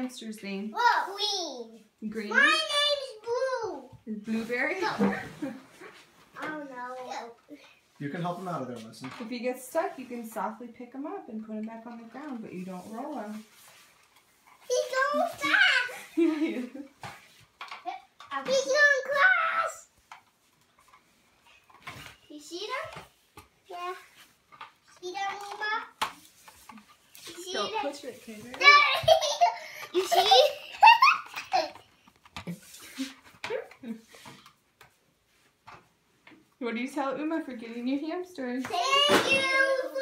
hamster's name? Green. Green? My name's Blue. Is Blueberry? Oh no. You can help him out of there, listen. If he gets stuck, you can softly pick him up and put him back on the ground, but you don't roll him. He's going fast. Yeah, he is. He's going cross. You see them? Yeah. See them, Uma? You see Don't them? push it, Kater. You see? What do you tell Uma for getting your hamster? Thank you.